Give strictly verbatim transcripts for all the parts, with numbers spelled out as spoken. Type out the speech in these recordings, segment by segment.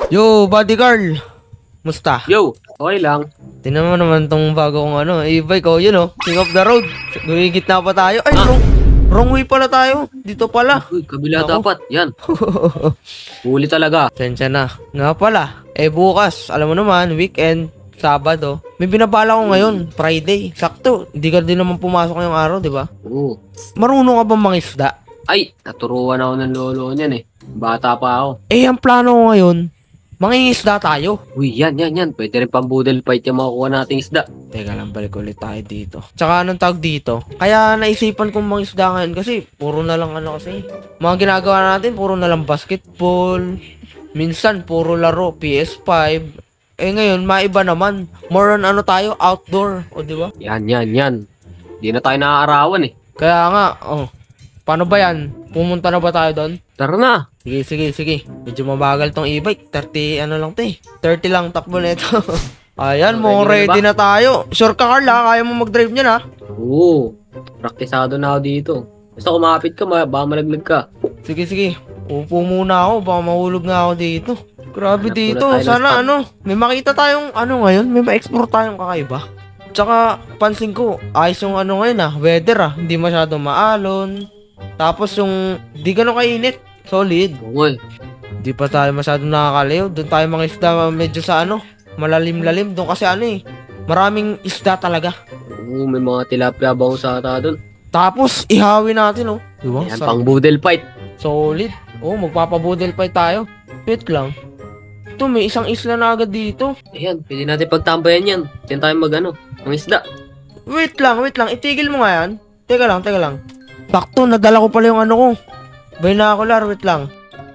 Yo, buddy Carl. Musta? Yo, okay lang. Tingnan mo naman tong bago kong ano, e-bike ko, yun oh. King of the road. Gumigit na pa tayo. Ay, Ah. wrong, wrong way pala tayo. Dito pala. Uy, kabila Ako. dapat. Yan. Huli talaga. Sensya na. Nga pala. Eh bukas, alam mo naman, weekend, Sabado. May binabala ko ngayon, Friday. Sakto, hindi ka din naman pumasok ngayong araw, di ba? Oo. Marunong ka bang mangisda? Ay, naturuan ako ng lolo niyan eh. Bata pa ako. Eh, ang plano ko ngayon, mangingisda tayo. Uy, yan, yan, yan. Pwede rin pang boodle fight yung makukuha nating isda. Teka lang, balik ulit tayo dito. Tsaka anong tawag dito? Kaya naisipan kong mangisda ngayon kasi puro na lang ano kasi. Mga ginagawa natin, puro na lang basketball. Minsan, puro laro, P S five. Eh ngayon, maiba naman. More on ano tayo, outdoor. O di ba? Yan, yan, yan. Di na tayo naaarawan eh. Kaya nga, oh. Paano ba yan? Pumunta na ba tayo doon? Tara na. Sige, sige, sige. Medyo mabagal tong e-bike. thirty, ano lang to eh. thirty lang takbo nito. Ayan, mo Ready ready na na tayo. Sure ka, Carla? Kaya mo mag-drive niyan, ha? Oo. Praktisado na ako dito. Basta kumapit ka, ma- baka malaglag ka. Sige, sige. Upo muna ako. Baka mahulog nga ako dito. Grabe Hanap dito. muna tayo ng Sana spot. ano, may makita tayong ano ngayon. May ma-explore tayong kakaiba. Tsaka, pansin ko, ayos yung ano ngayon ah. Weather ah. Hindi masyado maalon. Tapos yung, di ganun kainit. Solid. Oo eh. Di pa tayo masyadong nakakaliw. Doon tayo mga isda medyo sa ano, malalim-lalim. Doon kasi ano eh, maraming isda talaga. Oo, may mga tilapia bango sa ata doon. Tapos, ihawi natin oh. Di ba? Yan, Sa- pang boodle fight. Solid. Oh, magpapabudel fight tayo. Wait lang. Ito, may isang isla na agad dito. Ayan, pwede natin pagtambayan yan. Diyan tayo mag ano, ng isda. Wait lang, wait lang. Itigil mo nga yan. Teka lang, teka lang. Sakto, nadala ko pala yung ano ko. Binocular, wait lang.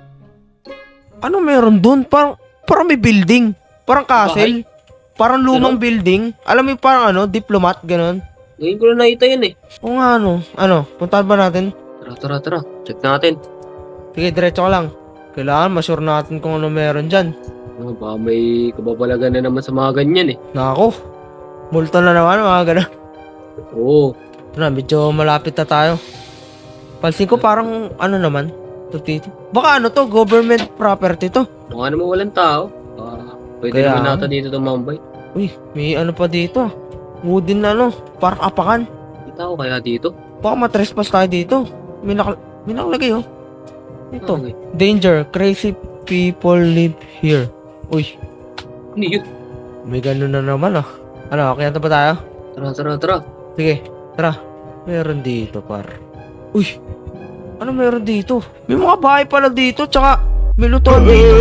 Ano meron dun? Parang, parang may building. Parang castle. Parang lumang building. Alam mo yung parang ano, diplomat, ganun. Ngayon ko na nakita yan eh. O nga ano, ano, puntahan ba natin? Tara, tara, tara. Check natin. Sige, diretso ka lang. Kailangan masure natin kung ano meron dyan. Oh, baka may kababalagan na naman sa mga ganyan eh. Nako, multo na naman, mga ganun. Oo. Ito na, medyo malapit na tayo. Pansin ko parang ano naman, ito dito. Baka ano to, government property to. Mukha naman walang tao. Ah, pwede Kaya naman nga. nata dito tumambay. Uy, may ano pa dito. Wooden na ano, parang apakan. Kita ko kaya dito. Baka matrespass tayo dito. May, nakal may nakalagay oh. Ito, Okay. danger, crazy people live here. Uy, Ano yun? may ganun na naman ah. Ano, kaya ba tayo? Tara, tara, tara. Sige, tara. Meron dito par. Uy, ano meron dito? May mga bahay pala dito, tsaka may lutuan dito.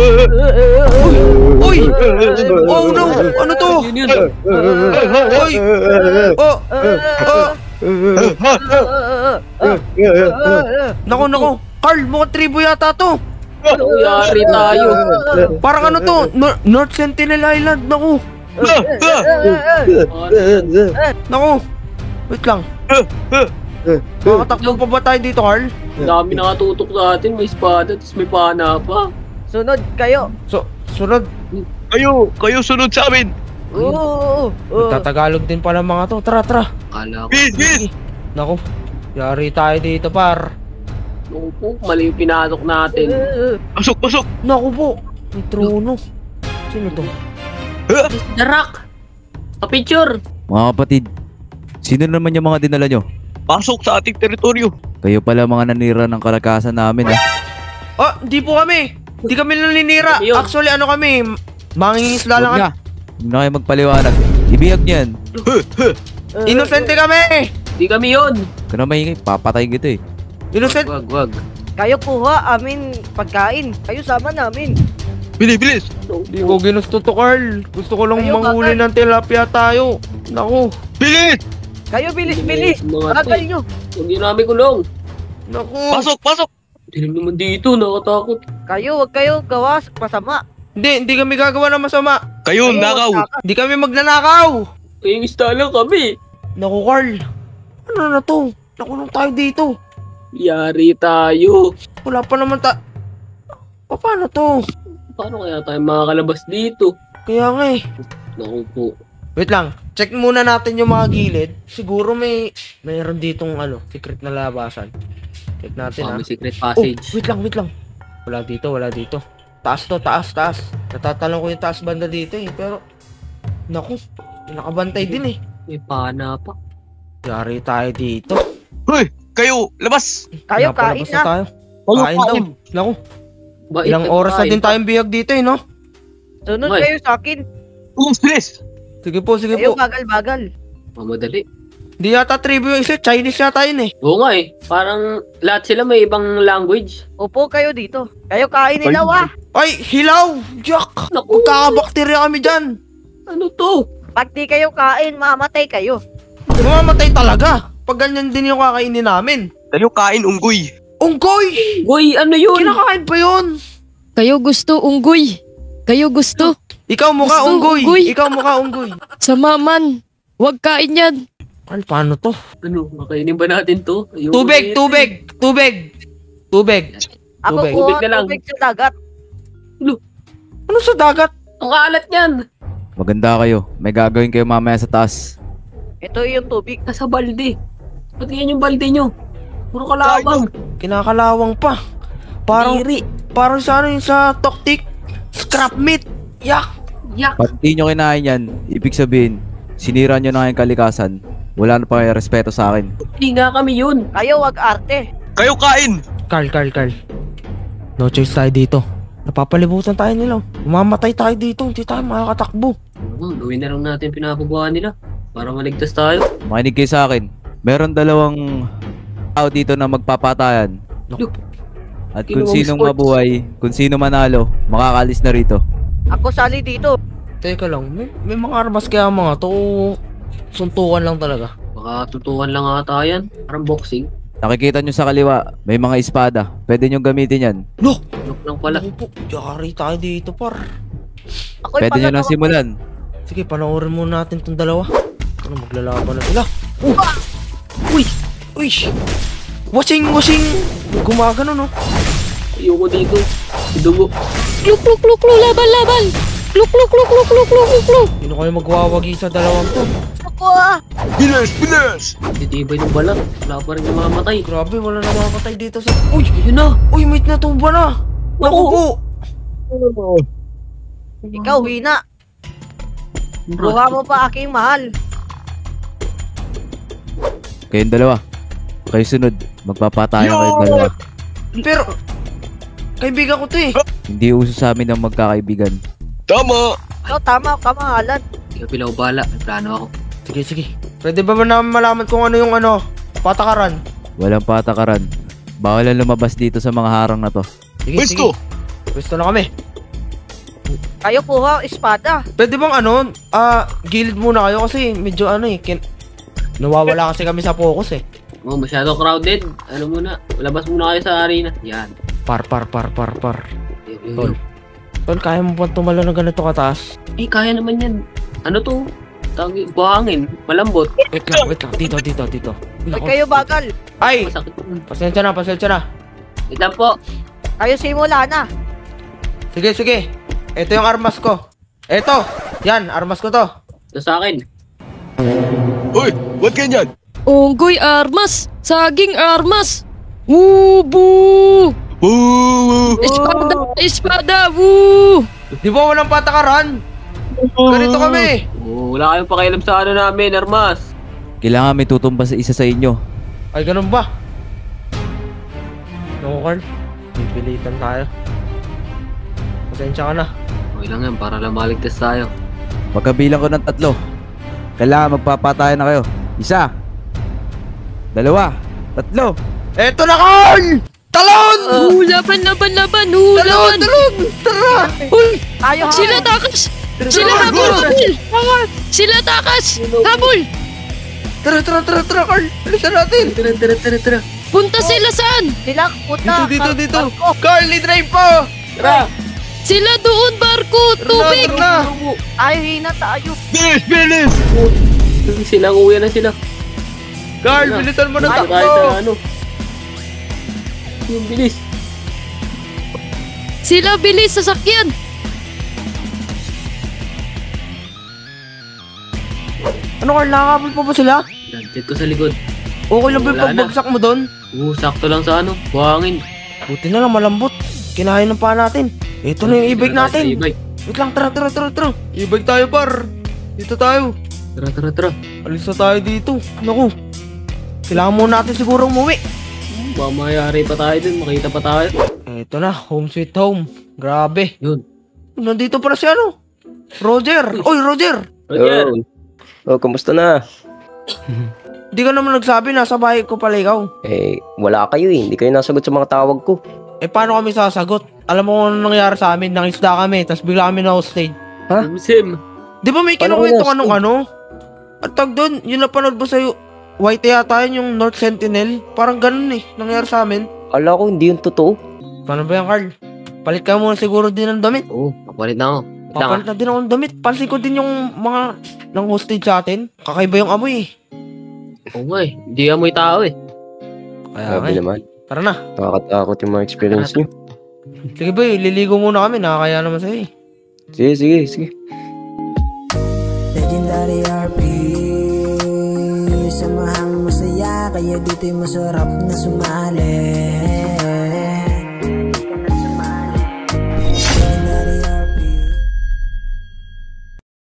Uy! Oh no! Ano to? Yun yun. Uy! Oh! Oh! Nako, nako! Carl, mukhang tribo yata to! Ano yari tayo? Parang ano to? Nor- North Sentinel Island, nako! Nako! Wait lang. Makakatakbo pa ba tayo dito, Carl? Ang dami nakatutok sa atin. May espada, tapos may pana pa. Sunod kayo. So, sunod. Kayo, kayo sunod sa amin. Oo. oo. Tatagalog din pala mga to. Tara, tara. Akala ko. Bis, bis. Nako, yari tayo dito, par. Naku po, mali yung pinatok natin. Pasok, pasok. Naku po, may trono. Sino to? The Rock! Pa-picture! Mga kapatid, sino naman yung mga dinala nyo? Pasok sa ating teritoryo. Kayo pala mga nanira ng kalakasan namin, ha? Oh, hindi po kami. Hindi kami naninira. Kami yun. Actually, ano kami, mangingisda lang Huwag kami. na. Huwag na kayo magpaliwanag. Ibihag niyan. Inosente kami. Di kami yun! Huwag ka na maingay, papatay kita eh. Innocent. Wag, wag. Kayo kuha amin pagkain. Kayo sama namin. Bilis, bilis. Hindi ko ginusto to, Carl. Gusto ko lang Ayaw, manghuli Carl. ng tilapia tayo. Naku. Bilis. Kayo bilis-bilis. Mga Tagal to. nyo. Huwag yun namin kulong. Naku. Pasok, pasok. Dilim naman dito, nakatakot. Kayo, wag kayo gawas. Pasama. Hindi, hindi kami gagawa ng masama. Kayo, Kayo, nakaw. naka- Hindi kami magnanakaw. Kayong isda lang kami. Naku, Carl. Ano na to? Nakulong tayo dito. Yari tayo. Wala pa naman ta... Pa- Paano to? Paano kaya tayo makakalabas dito? Kaya nga eh. Naku po. Wait lang. Check muna natin yung mga gilid. Siguro may... Mayroon ditong ano, secret na labasan. Check natin Baka ha. may secret Oh, passage. wait lang, wait lang. Wala dito, wala dito. Taas to, taas, taas. Natatalon ko yung taas banda dito eh. Pero, naku, nakabantay din eh. May pana pa. Yari tayo dito. Hoy, kayo, labas! Tayo, kain Napalabas na. tayo. Kayo, Kain daw. Naku, Bait ilang na oras na kain din pa. tayong bihag dito eh, no? Sunod Hoy. kayo sa akin. Bilis, bilis! Sige po, sige Kayo po. bagal-bagal. Mamadali. Di yata trivia yung isa, Chinese yata yun eh. Oo nga eh. Parang lahat sila may ibang language. Upo kayo dito. Kayo kain nila, Ay. wa. Ay, hilaw! Jack! Naku, Magkakabakterya kami dyan. ano to? Pag di kayo kain, mamatay kayo. Mamamatay talaga. Pag ganyan din yung kakainin namin. Tayo kain unggoy. Unggoy! Boy, ano yun? Kinakain pa yun. Kayo gusto unggoy. Kayo gusto. Ikaw mukha Gusto, unggoy. unggoy. Ikaw mukha unggoy. Samaman. Huwag kain yan. Ano, paano to? Ano, makainin ba natin to? Ayoko Tubig, na tubig, tubig. Tubig. Ako Tubig. kuha Tubig na lang. tubig sa dagat. Ano sa dagat? Ang alat niyan. Maganda kayo. May gagawin kayo mamaya sa taas. Ito yung tubig. Nasa balde. Ba't yan yung balde nyo? Puro kalawang. Kinakalawang pa. Parang, Iri. parang sa ano yung sa toktik. Scrap meat. Yak. Yak. Pag di nyo kinain yan, ibig sabihin, sinira nyo na kayong kalikasan. Wala na pa kayo respeto sa akin. Hindi nga kami yun. Kayo wag arte. Kayo kain! Carl, Carl, Carl. No choice tayo dito. Napapalibutan tayo nila. Umamatay tayo dito. Hindi tayo makakatakbo. Oo, gawin na lang natin pinapagawa nila. Para maligtas tayo. Makinig kayo sa akin. Meron dalawang tao dito na magpapatayan. Naku. At kung Ginawang sinong sports. mabuhay, kung sino manalo, makakalis na rito. Ako sali dito. Teka lang. May, may mga armas kaya mga to. Suntukan lang talaga. Baka tutukan lang ata yan. Parang boxing. Nakikita nyo sa kaliwa, may mga espada. Pwede nyo gamitin yan. Look! Look lang pala. Naku po. Yari tayo dito, par. Ako Pwede nyo lang simulan. Sige, panoorin muna natin tong dalawa. Ano, maglalaban na sila. Uh! Uy! Uy! Washing! Washing! Gumagano, no? Ayoko dito. Dugo. Kluk, kluk, kluk, kluk. Laban, laban. Kluk, kluk, kluk, kluk, kluk, kluk, kluk, kluk. Sino kayo magwawagi sa dalawang to? Ako ah. Bilis, bilis! Titibay ng balat. Wala pa rin yung mamatay. Grabe, wala na makakatay dito sa... Uy! Yun na. Uy, mate na tumba na! Naku po! Ikaw, Hina. Buha mo pa aking mahal. Kayong dalawa. Kayo sunod. Magpapatayan Yo! kayong dalawa. Pero... Kaibigan ko to eh. Hindi uso sa amin ang magkakaibigan. Tama! Ikaw, tama, kamahalan. Hindi ka pilaw bala. May plano ako. Sige, sige. Pwede ba namin malaman kung ano yung ano, patakaran? Walang patakaran. Bawal ang lumabas dito sa mga harang na to. Sige, Pwesto! sige. Pwesto na kami. Kayo kuha espada. Pwede bang ano, ah, gilid muna kayo kasi medyo ano eh, kin... Nawawala kasi kami sa focus eh. Oh, masyado crowded. Ano muna? Labas muna kayo sa arena. Yan. Par, par, par, par, par. Yun, yun, Tol. yun. Tol, kaya mo ba tumalo ng ganito kataas? Eh, kaya naman yan. Ano to? Tawag buhangin. Malambot. Wait lang, wait lang. Dito, dito, dito. Ay, Nako. kayo bagal. Ay! Masakit. yun. Pasensya na, pasensya na. Wait lang po. Kayo simula na. Sige, sige. Ito yung armas ko. Ito. Yan, armas ko to. Ito sa akin. Hoy, ba't ganyan? Unggoy armas. Saging armas. Wubu. Boo! Espada, espada. Woo. Di ba walang patakaran? Ganito kami. Oh, wala kayong pakialam sa ano namin, Armas. Kailangan may tutumba sa isa sa inyo. Ay, ganun ba? Naku, Carl. Pipilitan tayo. Pasensya ka na. Okay lang yan, para lang maligtas tayo. Pagkabilang ko ng tatlo, kailangan magpapatayan na kayo. Isa. Dalawa. Tatlo. Eto na, Carl! Talon! Uh, laban, laban, laban. Uh, Talon! laban. Talon! Tara! Uy, Tayo sila habol. takas. Sila habol. habol. Sila takas. Habol. Tara, tara, tara, tara, Carl! Alisan natin! Tara, tara, tara, tara. Punta sila saan? Sila, puta. Dito, dito, Kar- dito! Marco. Carl, i-drive po! Tara. Sila doon, barko. Tara Tubig. na, tara na! Tayo, Hina, tayo. Bilis, bilis! Silang uwi na sila. Carl, Tara. bilisan mo ng Tayo takbo! tayo sa ano. Yung bilis. Sila bilis sasakyan. Ano, Carl, nakakabol pa ba sila? Lantit ko sa likod. Okay lang ba yung Wala na. pagbagsak mo doon? Oo, sakto lang sa ano, buhangin. Buti na lang, malambot. Kinahain ng paa natin. Ito na yung e-bike natin. E-bike. Wait lang, tara, tara, tara, tara. Ibig tayo, par. Dito tayo. Tara, tara, tara. Alis na tayo dito. Naku. Kailangan muna natin siguro umuwi. Baka mayari pa tayo dun, makita pa tayo. Eto na, home sweet home. Grabe. Yun. Nandito para si ano? Roger. Oy, Roger. Roger. Oh, kamusta na? Di ka naman nagsabi, nasa bahay ko pala ikaw. Eh, wala kayo eh. Hindi kayo nasagot sa mga tawag ko. Eh, paano kami sasagot? Alam mo kung ano nangyari sa amin, nangisda kami, tapos bigla kami na-hostage. Ha? Sim. Di ba may Paano kinukwento kayo ka nung ano? At tag doon, yun napanood mo sa'yo, White yata yun, yung North Sentinel. Parang ganun eh, nangyari sa amin. Ala ko, hindi yun totoo. Paano ba yan, Carl? Palit ka muna siguro din ng damit. Oo, papalit na ako. Wait lang, Papalit na din ako ng damit. Pansin ko din yung mga nang hostage sa atin. Kakaiba yung amoy eh. ah. Oo nga eh. Hindi amoy tao eh. Kaya nga Grabe eh. naman. Tara na. Nakakatakot yung mga experience niyo. Sige boy, liligo muna kami. Nakakaya naman sa'yo eh. Sige, sige, sige. Legendary R P, samahang masaya, kaya dito'y masarap na sumali.